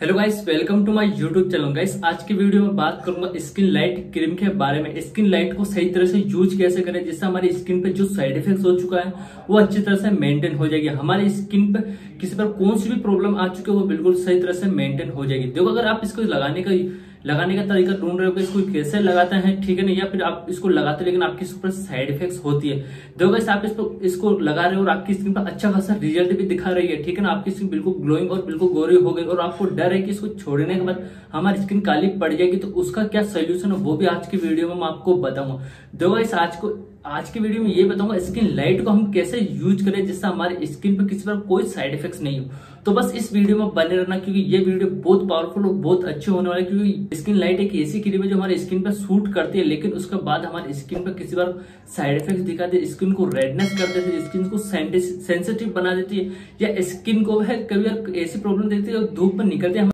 Hello guys, welcome to my YouTube channel. Guys, आज की video में बात करूंगा स्किन लाइट क्रीम के बारे में। स्किन लाइट को सही तरह से यूज कैसे करें जिससे हमारी स्किन पे जो साइड इफेक्ट्स हो चुका है वो अच्छी तरह से मेंटेन हो जाएगी। हमारी स्किन पे किसी पर कौन सी भी प्रॉब्लम आ चुकी है वो बिल्कुल सही तरह से मेंटेन हो जाएगी। देखो, अगर आप इसको लगाने का तरीका ढूंढ रहे हो कि इसको कैसे लगाते हैं, ठीक है ना, या फिर आप इसको लगाते लेकिन आपकी इस पर साइड इफेक्ट्स होती है। देखो गाइस, आप इसको लगा रहे हो और आपकी स्किन पर अच्छा खासा रिजल्ट भी दिखा रही है, ठीक है ना। आपकी स्किन बिल्कुल ग्लोइंग और बिल्कुल गोरी हो गई और आपको डर है कि इसको छोड़ने के बाद हमारी स्किन काली पड़ जाएगी, तो उसका क्या सोल्यूशन है वो भी आज की वीडियो में मैं आपको बताऊंगा। देखो गाइस, आज की वीडियो में ये बताऊंगा स्किन लाइट को हम कैसे यूज करें जिससे हमारी स्किन पर किसी पर कोई साइड इफेक्ट्स नहीं हो। तो बस इस वीडियो में बने रहना क्योंकि ये वीडियो बहुत पावरफुल और बहुत अच्छी होने वाली है। क्योंकि स्किन लाइट एक ऐसी क्रीम है जो हमारी स्किन पर सूट करती है, लेकिन उसके बाद हमारी स्किन पर किसी बार साइड इफेक्ट्स दिखाती है, स्किन को रेडनेस कर देती है, स्किन को सेंसिटिव बना देती है, या स्किन को है कभी ऐसी प्रॉब्लम देती है धूप पर निकलती है